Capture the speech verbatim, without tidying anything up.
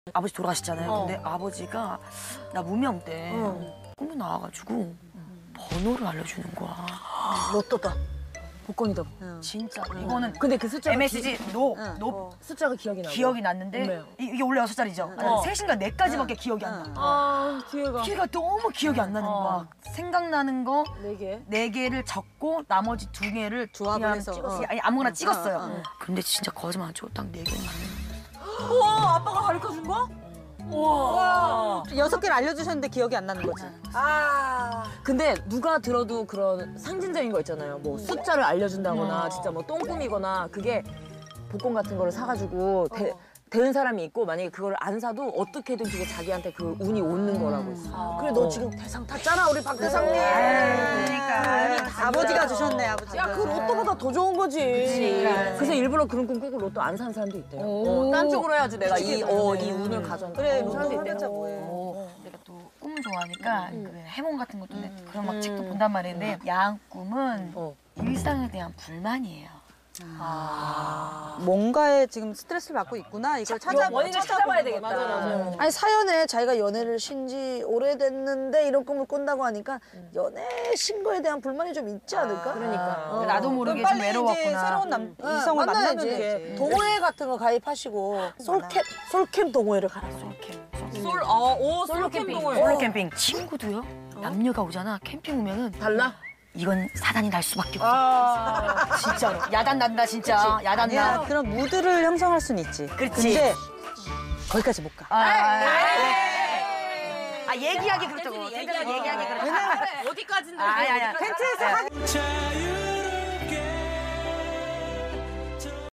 아버지 돌아가셨잖아요. 어. 근데 아버지가 나 무명 때 어. 꿈에 나와가지고 번호를 알려주는 거야. 로또다. 복권이다. 진짜 이거는 근데 그 숫자가 엠에스지 노, 응. 노 어. 숫자가 기억이 나고. 기억이 났는데 네. 이- 이게 원래 여섯 자리죠. 어. 셋인가 네까지밖에 기억이 안 나. 아, 뒤에가. 기회가 너무 기억이 안 나는 어. 거야. 생각나는 거 네 개. 네 개를 적고 나머지 두 개를 조합을 그냥 해서, 찍었어요. 어. 아니 아무거나 찍었어요. 어, 어. 근데 진짜 거짓말 안 치고 딱 네 개만. 우와, 아빠가 가르쳐준 거? 우와. 여섯 개를 알려주셨는데 기억이 안 나는 거지. 아. 근데 누가 들어도 그런 상징적인 거 있잖아요. 뭐 숫자를 알려준다거나 진짜 뭐 똥꿈이거나 그게 복권 같은 거를 사가지고 대, 대는 사람이 있고 만약에 그걸 안 사도 어떻게든 그게 자기한테 그 운이 오는 거라고 했어. 그래 너 지금 대상 탔잖아 우리 박 대상님. 그러니까. 아버지가 주셨네, 아버지. 야 그 로또보다 더 좋은 거지. 그래서 일부러 그런 꿈 꾸고 로또 안 사는 사람도 있대요. 어, 딴 쪽으로 해야지 내가 이, 어, 이 운을 가져온다. 그래, 그런 사람도 로또 있대요. 하자 뭐해. 어, 내가 또 꿈을 좋아하니까 그 해몽 같은 것도 내 그런 막 책도 본단 말인데 야한 꿈은 어. 일상에 대한 불만이에요. 뭔가에 지금 스트레스를 받고 있구나. 이걸 찾아 원인을 찾아봐야 되겠다. 맞아, 맞아. 아니 사연에 자기가 연애를 쉰 지 오래됐는데 이런 꿈을 꾼다고 하니까 연애 신 거에 대한 불만이 좀 있지 않을까? 그러니까. 어. 나도 모르게 좀 빨리 이제 외로웠구나. 새로운 남, 응, 이성을 만나면 만나야지. 되지. 동호회 같은 거 가입하시고 솔캠 솔캠 동호회를 가라. 솔캠. 솔, 어, 오, 솔로 캠핑을. 솔로 캠핑. 친구도요. 남녀가 오잖아. 캠핑 오면은 달라? 이건 사단이 날 수밖에 없어. 아. 진짜로. 야단 난다 진짜. 야단 아니야, 나. 그런 무드를 형성할 수는 있지. 그렇지. 근데 거기까지 못 가. 아, 아, 아, 얘기하기 그렇다고. 얘기하기 얘기하기 그렇다고. 어디까지인데? 아, 야, 야. 텐트에서 하기. 자유